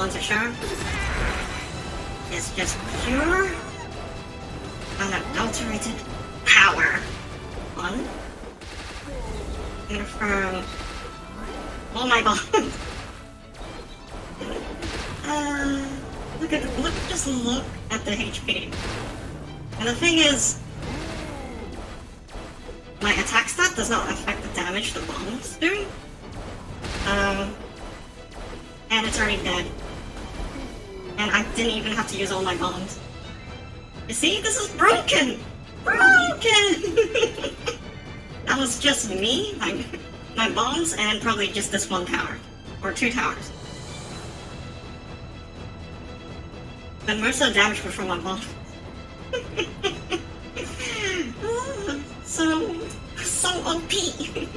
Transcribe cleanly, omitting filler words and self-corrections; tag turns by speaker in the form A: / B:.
A: to show is just pure, unadulterated power. One. Confirm all my bombs. Just look at the HP. And the thing is, my attack stat does not affect the damage the bombs do. And it's already dead. And I didn't even have to use all my bombs. You see, this is broken! Broken! That was just me, my bombs, and probably just this one tower. Or 2 towers. But most of the damage was from my bomb. So OP!